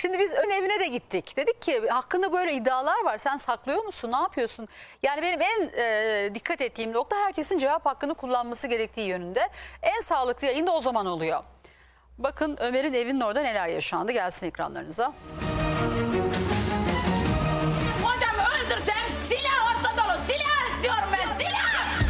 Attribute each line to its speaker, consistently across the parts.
Speaker 1: Şimdi biz ön evine de gittik. Dedik ki hakkında böyle iddialar var. Sen saklıyor musun? Ne yapıyorsun? Yani benim en dikkat ettiğim nokta herkesin cevap hakkını kullanması gerektiği yönünde. En sağlıklı yayın da o zaman oluyor. Bakın Ömer'in evinin orada neler yaşandı. Gelsin ekranlarınıza.
Speaker 2: Hocam öldürsem silah ortada dolu. Silah istiyorum ben, silah!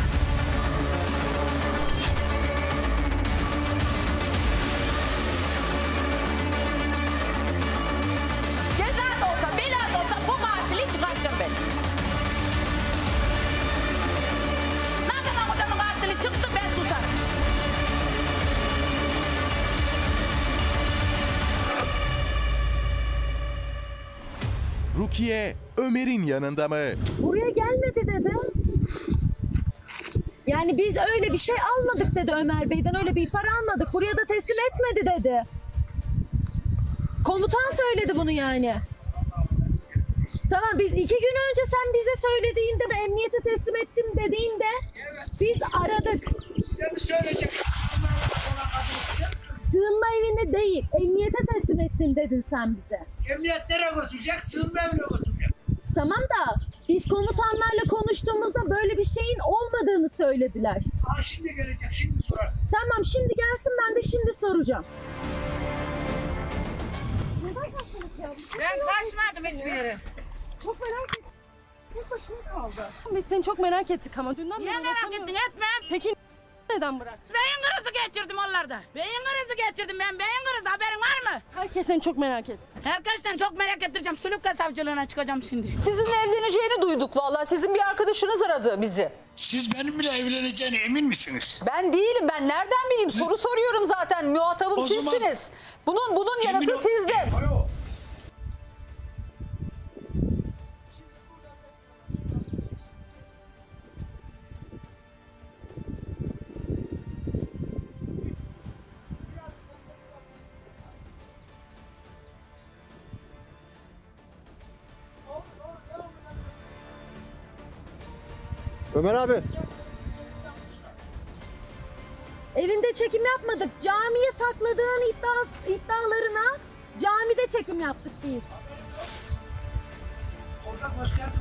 Speaker 2: Ceza da olsa, bela da olsa bu katili çıkartacağım ben. Ne zaman hocamın katili çıktı ben susarım.
Speaker 3: Rukiye Ömer'in yanında mı?
Speaker 4: Buraya gelmedi dedi. Yani biz öyle bir şey almadık dedi Ömer Bey'den. Öyle bir ihbar almadık. Buraya da teslim etmedi dedi. Komutan söyledi bunu yani. Tamam biz 2 gün önce sen bize söylediğinde ve emniyete teslim ettim dediğinde biz aradık.
Speaker 5: Size mi söyleyecek?
Speaker 4: Sığınma evinde değil, emniyete teslim ettin dedin sen bize.
Speaker 5: Emniyet nereye götürecek? Sığınma evine götürecek.
Speaker 4: Tamam da biz komutanlarla konuştuğumuzda böyle bir şeyin olmadığını söylediler.
Speaker 5: Aa şimdi gelecek, şimdi sorarsın.
Speaker 4: Tamam şimdi gelsin ben de şimdi soracağım. Neden kaçmadık ya?
Speaker 2: Ben kaçmadım hiçbir yere.
Speaker 4: Çok merak ettim. Tek başına kaldı. Biz seni çok merak ettik ama dünden
Speaker 2: Niye
Speaker 4: beri
Speaker 2: merak
Speaker 4: ulaşamıyoruz.
Speaker 2: ettin etmem?
Speaker 4: Peki neden bıraktın?
Speaker 2: Beyin krizi geçirdim onlarda. Beyin krizi geçirdim ben. Beyin krizi haberin var mı?
Speaker 4: Herkes seni çok merak etti.
Speaker 2: Herkesten çok merak ettireceğim. Sülükle savcılığına çıkacağım şimdi.
Speaker 1: Sizinle evleneceğini duyduk vallahi. Sizin bir arkadaşınız aradı bizi.
Speaker 5: Siz benimle evleneceğine emin misiniz?
Speaker 1: Ben değilim. Ben nereden bileyim? Soru soruyorum zaten. Muhatabım
Speaker 5: O zaman-
Speaker 1: sizsiniz. Bunun
Speaker 5: Emin
Speaker 1: yanıtı
Speaker 5: ol-
Speaker 1: sizde.
Speaker 5: Alo.
Speaker 6: Ömer abi.
Speaker 4: Evinde çekim yapmadık. Camiye sakladığın iddialarına camide çekim yaptık biz.
Speaker 5: Orada gösterdim.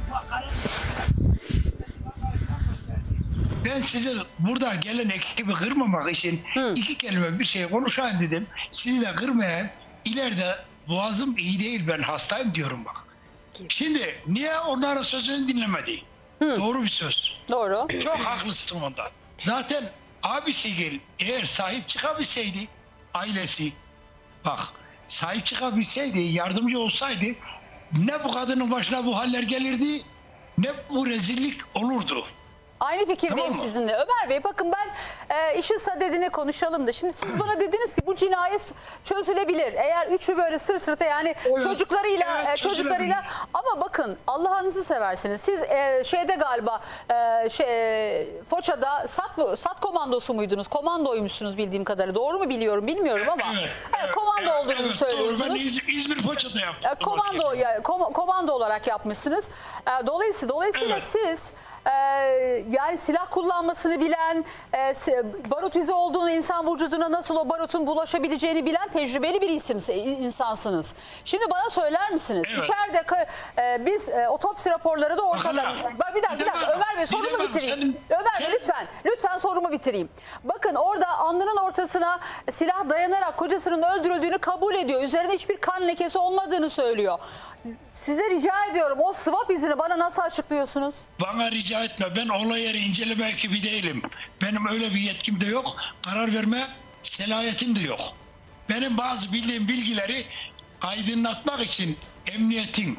Speaker 5: Ben size burada gelen ekibi kırmamak için 2 kelime bir şey konuşayım dedim. Sizi de kırmayayım. İleride boğazım iyi değil, ben hastayım diyorum bak. Şimdi niye onların sözünü dinlemedi? Doğru bir söz.
Speaker 1: Doğru.
Speaker 5: Çok haklısın ondan. Zaten abisi gel eğer sahip çıkabilseydi ailesi, bak sahip çıkabilseydi, yardımcı olsaydı ne bu kadının başına bu haller gelirdi ne bu rezillik olurdu.
Speaker 1: Aynı fikirdeyim
Speaker 5: Tamam mı?
Speaker 1: sizinle. Ömer Bey bakın ben işin sadedine konuşalım da. Şimdi siz bana dediniz ki bu cinayet çözülebilir. Eğer üçü böyle sırt sırta yani
Speaker 5: Evet,
Speaker 1: çocuklarıyla
Speaker 5: evet, çözülebilir.
Speaker 1: ama bakın Allah'ınızı seversiniz. Siz şeyde galiba Foça'da SAT komandosu muydunuz? Komandoymuşsunuz bildiğim kadarıyla. Doğru mu biliyorum bilmiyorum ama. Komando olduğunuzu söylüyorsunuz.
Speaker 5: Doğru. Ben İzmir Foça'da yaptım.
Speaker 1: Komando olarak yapmışsınız. Dolayısıyla
Speaker 5: Evet.
Speaker 1: siz yani silah kullanmasını bilen, barut izi olduğunu, insan vücuduna nasıl o barutun bulaşabileceğini bilen tecrübeli bir insansınız. Şimdi bana söyler misiniz?
Speaker 5: Evet.
Speaker 1: İçeride biz otopsi raporları da ortada.
Speaker 5: Bakın,
Speaker 1: Bak, bir dakika Ömer Bey sorumu bitireyim. Ömer Bey lütfen sorumu bitireyim. Bakın orada alnının ortasına silah dayanarak kocasının öldürüldüğünü kabul ediyor. Üzerinde hiçbir kan lekesi olmadığını söylüyor. Size rica ediyorum o swap izini bana nasıl açıklıyorsunuz?
Speaker 5: Bana rica etme. Ben olay yeri inceleme ekibi değilim. Benim öyle bir yetkim de yok. Karar verme selahiyetim de yok. Benim bazı bildiğim bilgileri aydınlatmak için emniyetin,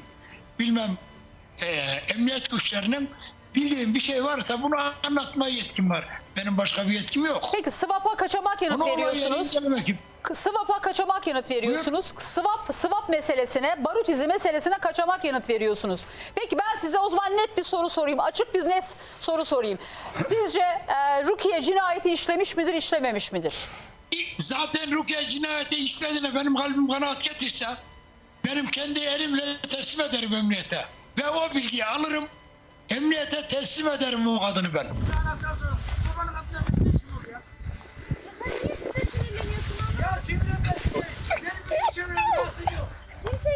Speaker 5: emniyet güçlerinin bildiğim bir şey varsa bunu anlatma yetkim var. Benim başka bir yetkim yok.
Speaker 1: Peki swap'a kaçamak yanıt
Speaker 5: Bunu olay yeri
Speaker 1: veriyorsunuz.
Speaker 5: inceleme ekibi.
Speaker 1: Swap'a kaçamak yanıt veriyorsunuz. Swap meselesine, barut izi meselesine kaçamak yanıt veriyorsunuz. Peki ben size o zaman net bir soru sorayım. Açık bir net soru sorayım. Sizce Rukiye cinayeti işlemiş midir, işlememiş midir?
Speaker 5: Zaten Rukiye cinayeti işlediğine benim kalbim kanaat getirse benim kendi elimle teslim ederim emniyete. Ve o bilgiyi alırım, emniyete teslim ederim o kadını ben. Ya sinirlenmesin. Benim bir çevrem yok.
Speaker 4: Kimse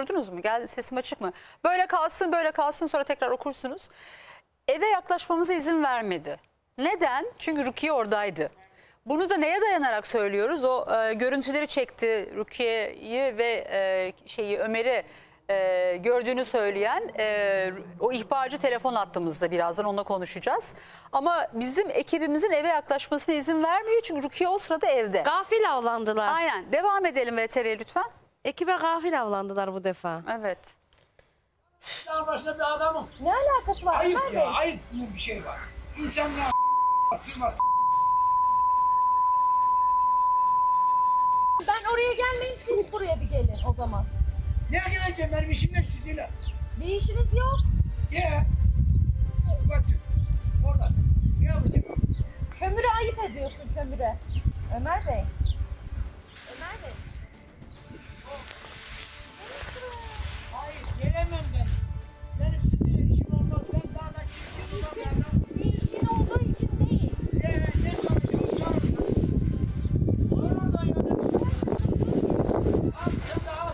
Speaker 1: durdurdunuz mu? Gel, sesim açık mı? Böyle kalsın, böyle kalsın, sonra tekrar okursunuz. Eve yaklaşmamıza izin vermedi. Neden? Çünkü Rukiye oradaydı. Bunu da neye dayanarak söylüyoruz? O görüntüleri çekti, Rukiye'yi ve Ömer'i gördüğünü söyleyen o ihbarcı telefon attığımızda birazdan onunla konuşacağız. Ama bizim ekibimizin eve yaklaşmasına izin vermiyor çünkü Rukiye o sırada evde.
Speaker 7: Gafil avlandılar.
Speaker 1: Aynen. Devam edelim VTR'ye lütfen.
Speaker 7: Ekibe gafil avlandılar bu defa.
Speaker 1: Evet.
Speaker 5: Dağ başında bir adamım.
Speaker 4: Ne alakası var
Speaker 5: Ayıp
Speaker 4: Ömer
Speaker 5: ya,
Speaker 4: Bey?
Speaker 5: ayıp bir şey var. İnsanlar sığmaz.
Speaker 4: Ben oraya gelmeyeyim, siz buraya bir gelin o zaman.
Speaker 5: Ne geleceğim, benim işim ne sizinle?
Speaker 4: Bir işimiz yok.
Speaker 5: Ya. Bak, oradasın. Ne yapacağım?
Speaker 4: Kömüre ayıp ediyorsun, kömüre. Ömer Bey. Ömer Bey.
Speaker 5: Hayır, gelemem ben. Benim sizinle işim olmaz. Ben dağda çiftçi olan bir adam.
Speaker 4: Bir işin olduğu için değil.
Speaker 5: Ne soracağım, sorun. Sorun da ya, ne sorun? Al, sen de al.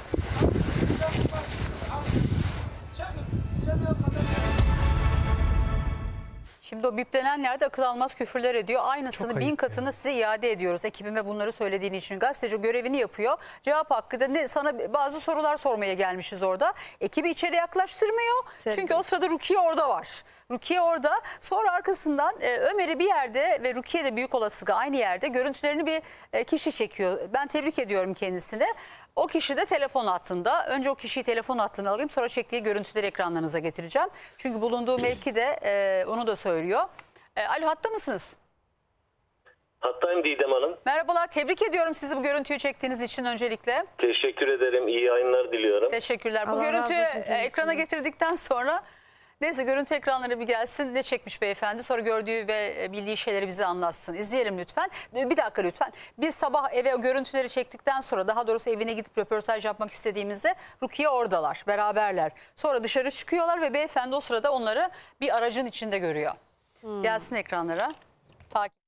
Speaker 5: Al. Çakın. İstediğiniz kadar çakın.
Speaker 1: Şimdi o biplenen yerde akıl almaz küfürler ediyor. Aynısını 1000 katını size iade ediyoruz. Ekibime bunları söylediğin için. Gazeteci görevini yapıyor. Cevap hakkı da sana bazı sorular sormaya gelmişiz orada. Ekibi içeri yaklaştırmıyor. Çünkü o sırada Rukiye orada var. Rukiye orada. Sonra arkasından Ömer'i bir yerde ve Rukiye de büyük olasılıkla aynı yerde görüntülerini bir kişi çekiyor. Ben tebrik ediyorum kendisini. O kişi de telefon hattında. Önce o kişiyi telefon hattına alayım, sonra çektiği görüntüleri ekranlarınıza getireceğim. Çünkü bulunduğu mevki de onu da söylüyor. Alo, hatta mısınız?
Speaker 8: Hattayım Didem Hanım.
Speaker 1: Merhabalar, tebrik ediyorum sizi bu görüntüyü çektiğiniz için öncelikle.
Speaker 8: Teşekkür ederim. İyi yayınlar diliyorum.
Speaker 1: Teşekkürler. Bu
Speaker 7: Allah razı
Speaker 1: görüntüyü
Speaker 7: olsun kendisine.
Speaker 1: ekrana getirdikten sonra neyse görüntü ekranları bir gelsin. Ne çekmiş beyefendi? Sonra gördüğü ve bildiği şeyleri bize anlatsın. İzleyelim lütfen. Bir dakika lütfen. Biz sabah eve o görüntüleri çektikten sonra, daha doğrusu evine gidip röportaj yapmak istediğimizde Rukiye oradalar. Beraberler. Sonra dışarı çıkıyorlar ve beyefendi o sırada onları bir aracın içinde görüyor. Gelsin ekranlara. Takip.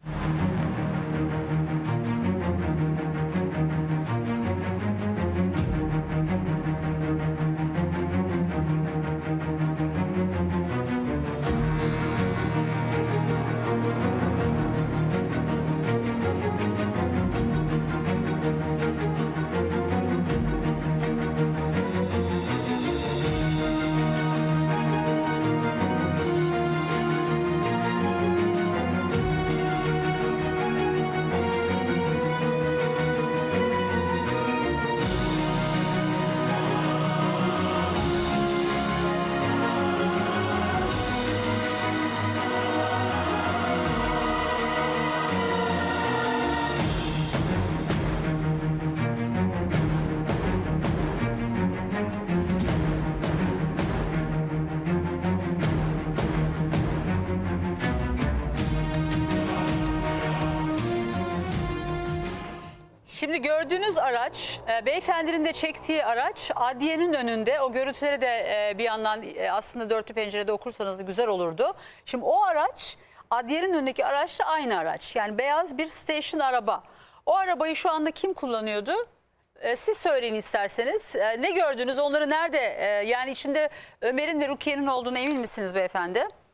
Speaker 1: Şimdi gördüğünüz araç, beyefendinin de çektiği araç adliyenin önünde. O görüntüleri de bir yandan aslında dörtlü pencerede okursanız güzel olurdu. Şimdi o araç adliyenin önündeki araçla aynı araç. Yani beyaz bir station araba. O arabayı şu anda kim kullanıyordu? Siz söyleyin isterseniz. Ne gördünüz? Onları nerede? Yani içinde Ömer'in ve Rukiye'nin olduğuna emin misiniz beyefendi?